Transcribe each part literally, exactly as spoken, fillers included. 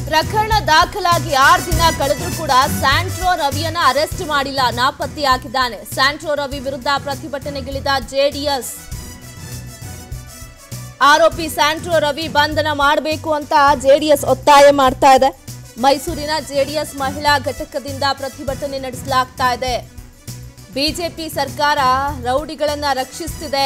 ಪ್ರಕರಣ ದಾಖಲಾಗಿ ಆರು ದಿನ ಕಳೆದರೂ ಕೂಡ ಸ್ಯಾಂಟ್ರೋ ರವಿಯನ್ನ ಅರೆಸ್ಟ್ ಮಾಡಿಲ್ಲ, ನಾಪತ್ತೆಯಾಗಿದ್ದಾನೆ. ಸ್ಯಾಂಟ್ರೋ ರವಿ ವಿರುದ್ಧ ಪ್ರತಿಭಟನೆಗಿಳಿದ ಜೆಡಿಎಸ್. ಆರೋಪಿ ಸ್ಯಾಂಟ್ರೋ ರವಿ ಬಂಧನ ಮಾಡಬೇಕು ಅಂತ ಜೆಡಿಎಸ್ ಒತ್ತಾಯ ಮಾಡ್ತಾ ಇದೆ. ಮೈಸೂರಿನ ಜೆಡಿಎಸ್ ಮಹಿಳಾ ಘಟಕದಿಂದ ಪ್ರತಿಭಟನೆ ನಡೆಸಲಾಗ್ತಾ ಇದೆ. ಬಿಜೆಪಿ ಸರ್ಕಾರ ರೌಡಿಗಳನ್ನ ರಕ್ಷಿಸುತ್ತಿದೆ.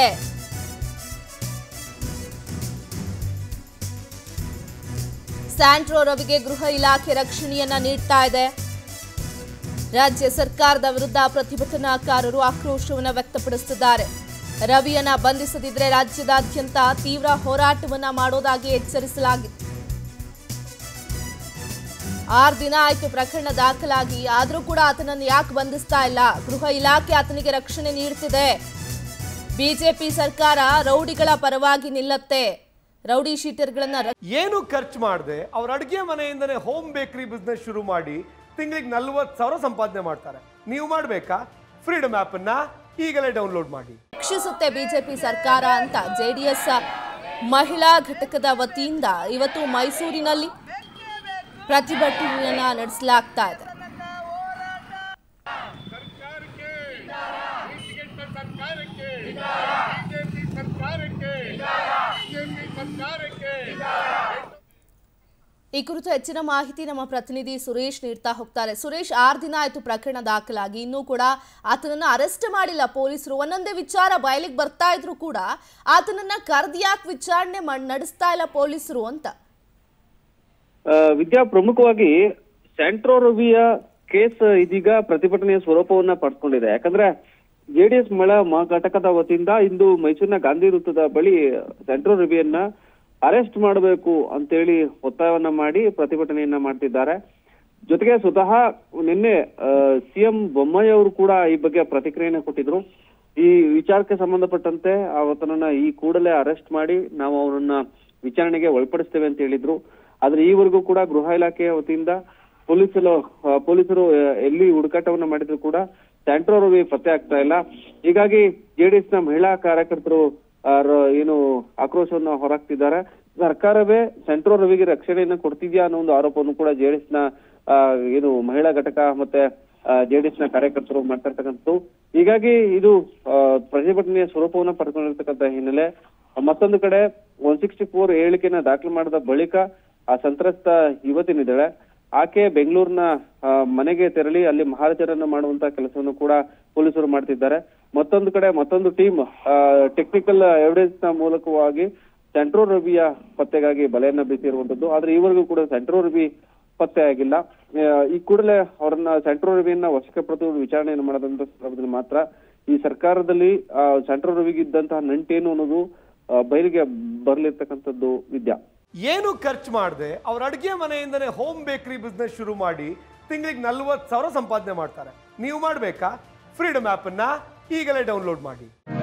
ಸ್ಯಾಂಟ್ರೋ ರವಿಗೆ ಗೃಹ ಇಲಾಖೆ ರಕ್ಷಣೆಯನ್ನ ನೀಡ್ತಾ ಇದೆ. ರಾಜ್ಯ ಸರ್ಕಾರದ ವಿರುದ್ಧ ಪ್ರತಿಭಟನಾಕಾರರು ಆಕ್ರೋಶವನ್ನು ವ್ಯಕ್ತಪಡಿಸುತ್ತಿದ್ದಾರೆ. ರವಿಯನ್ನ ಬಂಧಿಸದಿದ್ರೆ ರಾಜ್ಯದಾದ್ಯಂತ ತೀವ್ರ ಹೋರಾಟವನ್ನ ಮಾಡೋದಾಗಿ ಎಚ್ಚರಿಸಲಾಗಿದೆ. ಆರು ದಿನ ಆಯ್ತು ಪ್ರಕರಣ ದಾಖಲಾಗಿ, ಆದರೂ ಕೂಡ ಆತನನ್ನು ಯಾಕೆ ಬಂಧಿಸ್ತಾ ಇಲ್ಲ? ಗೃಹ ಇಲಾಖೆ ಆತನಿಗೆ ರಕ್ಷಣೆ ನೀಡುತ್ತಿದೆ. ಬಿಜೆಪಿ ಸರ್ಕಾರ ರೌಡಿಗಳ ಪರವಾಗಿ ನಿಲ್ಲತ್ತೆ. ರೌಡಿ ಶೀಟರ್ಗಳನ್ನ ಏನು ಖರ್ಚು ಮಾಡದೆ ಅವ್ರ ಅಡುಗೆ ಮನೆಯಿಂದನೇ ಹೋಮ್ ಬೇಕರಿ ಬಿಸ್ನೆಸ್ ಶುರು ಮಾಡಿ ತಿಂಗಳಿಗೆ ನಲ್ವತ್ತು ಸಾವಿರ ಸಂಪಾದನೆ ಮಾಡ್ತಾರೆ. ನೀವು ಮಾಡಬೇಕಾ? ಫ್ರೀಡಮ್ ಆಪ್ ಅನ್ನ ಈಗಲೇ ಡೌನ್ಲೋಡ್ ಮಾಡಿ. ರಕ್ಷಿಸುತ್ತೆ ಬಿಜೆಪಿ ಸರ್ಕಾರ ಅಂತ ಜೆಡಿಎಸ್ ಮಹಿಳಾ ಘಟಕದ ವತಿಯಿಂದ ಇವತ್ತು ಮೈಸೂರಿನಲ್ಲಿ ಪ್ರತಿಭಟನೆಯನ್ನ ನಡೆಸಲಾಗ್ತಾ ಇದೆ. ಈ ಕುರಿತು ಹೆಚ್ಚಿನ ಮಾಹಿತಿ ನಮ್ಮ ಪ್ರತಿನಿಧಿ ಸುರೇಶ್ ನೀಡ್ತಾ ಹೋಗ್ತಾರೆ. ಸುರೇಶ್, ಆರು ದಿನ ಆಯ್ತು ಪ್ರಕರಣ ದಾಖಲಾಗಿ, ಇನ್ನೂ ಕೂಡ ಆತನನ್ನ ಅರೆಸ್ಟ್ ಮಾಡಿಲ್ಲ ಪೊಲೀಸರು. ಒಂದೊಂದೇ ವಿಚಾರ ಬಯಲಿಗೆ ಬರ್ತಾ ಇದ್ರು ಕೂಡ ಆತನನ್ನ ಕರೆದು ಯಾಕೆ ವಿಚಾರಣೆ ನಡೆಸ್ತಾ ಇಲ್ಲ ಪೊಲೀಸರು ಅಂತ? ವಿದ್ಯಾ, ಪ್ರಮುಖವಾಗಿ ಸ್ಯಾಂಟ್ರೋ ರವಿಯ ಕೇಸ್ ಇದೀಗ ಪ್ರತಿಭಟನೆಯ ಸ್ವರೂಪವನ್ನ ಪಡ್ಕೊಂಡಿದೆ. ಯಾಕಂದ್ರೆ ಜೆಡಿಎಸ್ ಮಹಿಳಾ ಘಟಕದ ವತಿಯಿಂದ ಇಂದು ಮೈಸೂರಿನ ಗಾಂಧಿ ವೃತ್ತದ ಬಳಿ ಸ್ಯಾಂಟ್ರೋ ರವಿಯನ್ನ ಅರೆಸ್ಟ್ ಮಾಡಬೇಕು ಅಂತೇಳಿ ಒತ್ತಾಯವನ್ನ ಮಾಡಿ ಪ್ರತಿಭಟನೆಯನ್ನ ಮಾಡ್ತಿದ್ದಾರೆ. ಜೊತೆಗೆ ಸ್ವತಃ ನಿನ್ನೆ ಸಿಎಂ ಬೊಮ್ಮಾಯಿ ಅವರು ಕೂಡ ಈ ಬಗ್ಗೆ ಪ್ರತಿಕ್ರಿಯೆಯನ್ನು ಕೊಟ್ಟಿದ್ರು. ಈ ವಿಚಾರಕ್ಕೆ ಸಂಬಂಧಪಟ್ಟಂತೆ ಆತನನ್ನ ಈ ಕೂಡಲೇ ಅರೆಸ್ಟ್ ಮಾಡಿ ನಾವು ಅವರನ್ನ ವಿಚಾರಣೆಗೆ ಒಳಪಡಿಸ್ತೇವೆ ಅಂತ ಹೇಳಿದ್ರು. ಆದ್ರೆ ಈವರೆಗೂ ಕೂಡ ಗೃಹ ಇಲಾಖೆಯ ವತಿಯಿಂದ ಪೊಲೀಸರು ಪೊಲೀಸರು ಎಲ್ಲಿ ಹುಡುಕಾಟವನ್ನ ಮಾಡಿದ್ರು ಕೂಡ ಸ್ಯಾಂಟ್ರೋ ರವಿ ಪತ್ತೆ ಆಗ್ತಾ ಇಲ್ಲ. ಹೀಗಾಗಿ ಜೆಡಿಎಸ್ ನ ಮಹಿಳಾ ಕಾರ್ಯಕರ್ತರು ಏನು ಆಕ್ರೋಶವನ್ನು ಹೊರಹಾಕ್ತಿದ್ದಾರೆ. ಸರ್ಕಾರವೇ ಸ್ಯಾಂಟ್ರೋ ರವಿಗೆ ರಕ್ಷಣೆಯನ್ನು ಕೊಡ್ತಿದ್ಯಾ ಅನ್ನೋ ಒಂದು ಆರೋಪವನ್ನು ಕೂಡ ಜೆಡಿಎಸ್ ನ ಏನು ಮಹಿಳಾ ಘಟಕ ಮತ್ತೆ ಜೆಡಿಎಸ್ ನ ಕಾರ್ಯಕರ್ತರು ಮಾಡ್ತಾ ಇರ್ತಕ್ಕಂಥದ್ದು. ಹೀಗಾಗಿ ಇದು ಪ್ರತಿಭಟನೆಯ ಸ್ವರೂಪವನ್ನ ಪಡ್ಕೊಂಡಿರ್ತಕ್ಕಂಥ ಹಿನ್ನೆಲೆ ಮತ್ತೊಂದು ಕಡೆ ಒನ್ ಸಿಕ್ಸ್ಟಿ ಫೋರ್ ಹೇಳಿಕೆಯನ್ನ ದಾಖಲು ಮಾಡಿದ ಬಳಿಕ ಆ ಸಂತ್ರಸ್ತ ಯುವತಿನಿದ್ದಾಳೆ, ಆಕೆ ಬೆಂಗಳೂರಿನ ಮನೆಗೆ ತೆರಳಿ ಅಲ್ಲಿ ಮಹಾರಾಜರನ್ನ ಮಾಡುವಂತ ಕೆಲಸವನ್ನು ಕೂಡ ಪೊಲೀಸರು ಮಾಡ್ತಿದ್ದಾರೆ. ಮತ್ತೊಂದು ಕಡೆ ಮತ್ತೊಂದು ಟೀಮ್ ಟೆಕ್ನಿಕಲ್ ಎವಿಡೆನ್ಸ್ ನ ಮೂಲಕವಾಗಿ ಸ್ಯಾಂಟ್ರೋ ರವಿಯ ಪತ್ತೆಗಾಗಿ ಬಲೆಯನ್ನ ಬೀಸಿರುವಂತದ್ದು. ಆದ್ರೆ ಈವರೆಗೂ ಕೂಡ ಸ್ಯಾಂಟ್ರೋ ರವಿ ಪತ್ತೆ ಆಗಿಲ್ಲ. ಈ ಕೂಡಲೇ ಅವರನ್ನ ಸ್ಯಾಂಟ್ರೋ ರವಿಯನ್ನ ವಶಕ್ಕೆ ಪಡೆದು ವಿಚಾರಣೆಯನ್ನು ಮಾಡೋದಂತ ಸಂದರ್ಭದಲ್ಲಿ ಮಾತ್ರ ಈ ಸರ್ಕಾರದಲ್ಲಿ ಸ್ಯಾಂಟ್ರೋ ರವಿಗೆ ಇದ್ದಂತಹ ನಂಟೇನು ಅನ್ನೋದು ಬಯಲಿಗೆ ಬರ್ಲಿರ್ತಕ್ಕಂಥದ್ದು. ವಿದ್ಯಾ, ಏನು ಖರ್ಚು ಮಾಡದೆ ಅವ್ರ ಅಡುಗೆ ಮನೆಯಿಂದನೇ ಹೋಮ್ ಬೇಕರಿ ಬಿಸ್ನೆಸ್ ಶುರು ಮಾಡಿ ತಿಂಗಳಿಗೆ ನಲ್ವತ್ತು ಸಾವಿರ ಸಂಪಾದನೆ ಮಾಡ್ತಾರೆ. ನೀವು ಮಾಡಬೇಕಾ? ಫ್ರೀಡಮ್ ಆಪ್ ಅನ್ನ ಈಗಲೇ ಡೌನ್ಲೋಡ್ ಮಾಡಿ.